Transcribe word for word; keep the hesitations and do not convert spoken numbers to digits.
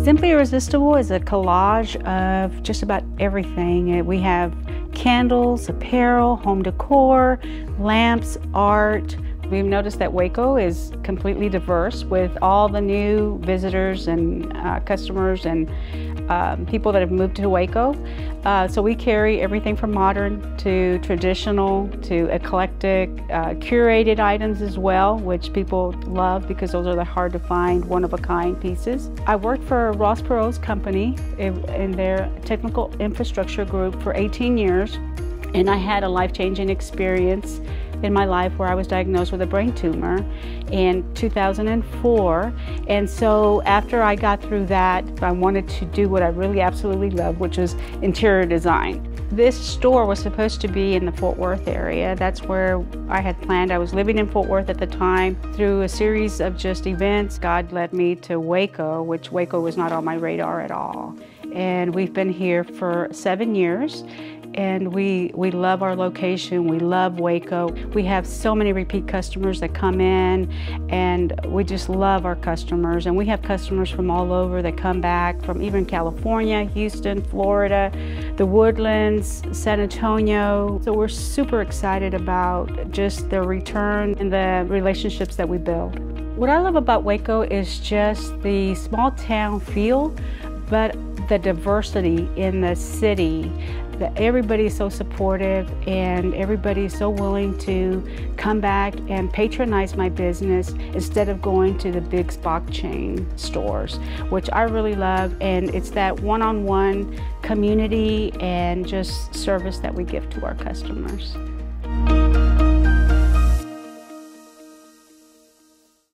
Simply Irresistible is a collage of just about everything. We have candles, apparel, home decor, lamps, art. We've noticed that Waco is completely diverse with all the new visitors and uh, customers and um, people that have moved to Waco. Uh, so we carry everything from modern to traditional to eclectic, uh, curated items as well, which people love because those are the hard to find, one-of-a-kind pieces. I worked for Ross Perot's company in, in their technical infrastructure group for eighteen years, and I had a life-changing experience in my life where I was diagnosed with a brain tumor in two thousand four. And so after I got through that, I wanted to do what I really absolutely love, which was interior design. This store was supposed to be in the Fort Worth area. That's where I had planned. I was living in Fort Worth at the time. Through a series of just events, God led me to Waco, which Waco was not on my radar at all. And we've been here for seven years. And we, we love our location, we love Waco. We have so many repeat customers that come in, and we just love our customers. And we have customers from all over that come back, from even California, Houston, Florida, the Woodlands, San Antonio. So we're super excited about just the return and the relationships that we build. What I love about Waco is just the small town feel, but the diversity in the city. That everybody's so supportive and everybody's so willing to come back and patronize my business instead of going to the big box chain stores, which I really love. And it's that one-on-one community and just service that we give to our customers.